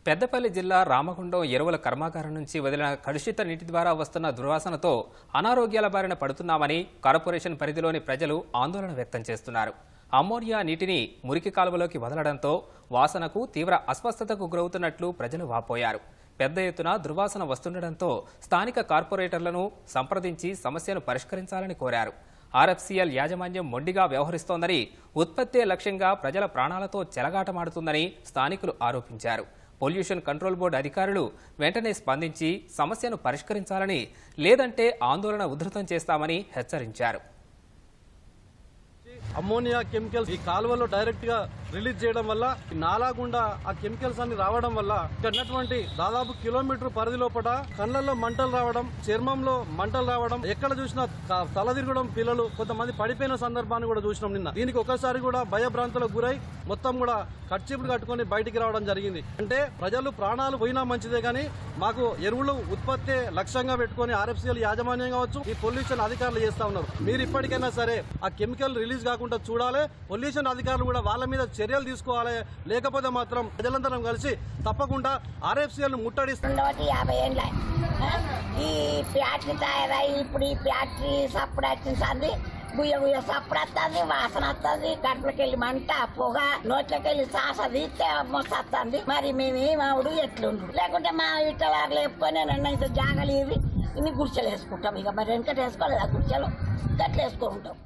పెద్దపల్లి జిల్లా రామగుండం ఎరువుల కర్మాగారం నుంచి వదిలిన కలుషిత నీటి ద్వారా వస్తున్న దుర్వాసనతో అనారోగ్యాల బారిన పడుతున్నామని కార్పొరేషన్ పరిధిలోని ప్రజలు ఆందోళన వ్యక్తం చేస్తున్నారు. అమ్మోనియా నీటిని మురికి కాలువలోకి వదలడంతో వాసనకు తీవ్ర అస్వస్థతకు గురవుతున్నట్లు ప్రజలు వాపోయారు. పెద్ద ఎత్తున దుర్వాసన వస్తుండటంతో స్థానిక కార్పొరేటర్లను సంప్రదించి సమస్యను పరిష్కరించాలని కోరారు. ఆర్ఎఫ్సీఎల్ యాజమాన్యం మొండిగా వ్యవహరిస్తోందని, ఉత్పత్తే లక్ష్యంగా ప్రజల ప్రాణాలతో చెలగాటమాడుతుందని స్థానికులు ఆరోపించారు. పొల్యూషన్ కంట్రోల్ బోర్డు అధికారులు వెంటనే స్పందించి సమస్యను పరిష్కరించాలని, లేదంటే ఆందోళన ఉధృతం చేస్తామని హెచ్చరించారు. అమ్మోనియా కెమికల్స్ ఈ కాలువలో డైరెక్ట్ గా రిలీజ్ చేయడం వల్ల నాలా గుండా ఆ కెమికల్స్ అన్ని రావడం వల్ల ఉన్నటువంటి దాదాపు కిలోమీటర్ పరిధి లోపల కళ్ళల్లో మంటలు రావడం, చర్మంలో మంటలు రావడం, ఎక్కడ చూసినా తలదిరగడం, పిల్లలు కొంతమంది పడిపోయిన సందర్భాన్ని కూడా చూసినాం నిన్న. దీనికి ఒకసారి కూడా భయభ్రాంతులకు గురై మొత్తం కూడా కట్చిపులు కట్టుకుని బయటికి రావడం జరిగింది. అంటే ప్రజలు ప్రాణాలు పోయినా మంచిదే కానీ మాకు ఎరువులు ఉత్పత్తి లక్ష్యంగా పెట్టుకుని ఆర్ఎఫ్సీఎల్ యాజమాన్యం కావచ్చు, ఈ పొల్యూషన్ అధికారులు చేస్తా ఉన్నారు. మీరు ఇప్పటికైనా సరే ఆ కెమికల్ రిలీజ్ కాకుండా చూడాలి. పొల్యూషన్ అధికారులు కూడా వాళ్ళ మీద చర్యలు తీసుకోవాలి. లేకపోతే మాత్రం ప్రజలందరం కలిసి తప్పకుండా ఆర్ఎఫ్సీఎల్ ముట్టడిస్తాం. ఈ ఫ్యాక్టరీ తయారై ఇప్పుడు ఈ ఫ్యాక్టరీ సప్పుడు వచ్చింది, గుయ్య గుయ్య సప్పుడు వస్తుంది, వాసన వస్తుంది, గంటలకి వెళ్ళి మంట, పొగ, నోట్లకి వెళ్ళి సాస తీస్తే వస్తుంది. మరి మేమేమావుడు ఎట్లుండు, లేకుంటే మా ఇట్టలాగా లేపుకొని నన్ను జాగలు ఇవి ఇన్ని గుడిచెలు వేసుకుంటాం. ఇక మరి వెనకట వేసుకోలేదు, ఆ గుడిచెలు గట్ల వేసుకుంటాం.